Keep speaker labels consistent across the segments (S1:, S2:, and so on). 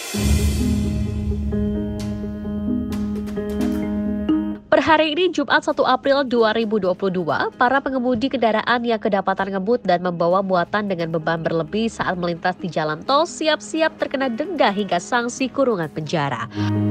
S1: Per hari ini Jumat 1 April 2022, para pengemudi kendaraan yang kedapatan ngebut dan membawa muatan dengan beban berlebih saat melintas di jalan tol siap-siap terkena denda hingga sanksi kurungan penjara.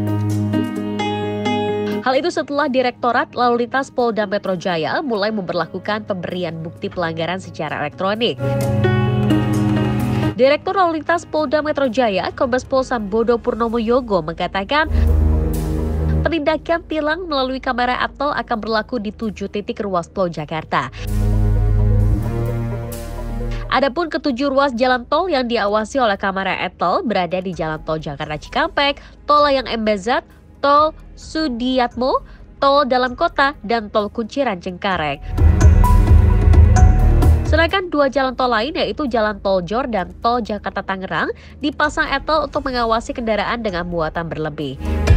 S1: Hal itu setelah Direktorat Lalu Lintas Polda Metro Jaya mulai memberlakukan pemberian bukti pelanggaran secara elektronik. Direktur Lalu Lintas Polda Metro Jaya, Kombes Pol Sambodo Purnomo Yogo mengatakan penindakan tilang melalui kamera e-tol akan berlaku di 7 titik ruas tol Jakarta. Adapun ketujuh ruas jalan tol yang diawasi oleh kamera e-tol berada di Jalan Tol Jakarta Cikampek, Tol Layang MBZ, Tol Sudiatmo, Tol Dalam Kota, dan Tol Kunciran Cengkareng. Sedangkan 2 jalan tol lain yaitu Jalan Tol Jor dan Tol Jakarta Tangerang dipasang e-tol untuk mengawasi kendaraan dengan muatan berlebih.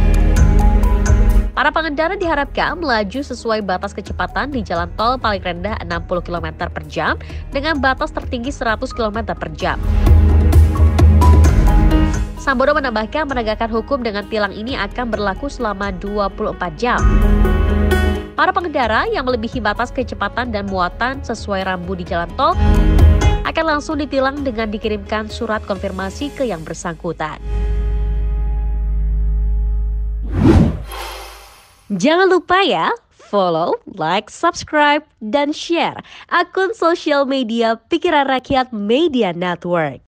S1: Para pengendara diharapkan melaju sesuai batas kecepatan di jalan tol paling rendah 60 km per jam dengan batas tertinggi 100 km per jam. Sambodo menambahkan menegakkan hukum dengan tilang ini akan berlaku selama 24 jam. Para pengendara yang melebihi batas kecepatan dan muatan sesuai rambu di jalan tol akan langsung ditilang dengan dikirimkan surat konfirmasi ke yang bersangkutan. Jangan lupa ya, follow, like, subscribe, dan share akun sosial media Pikiran Rakyat Media Network.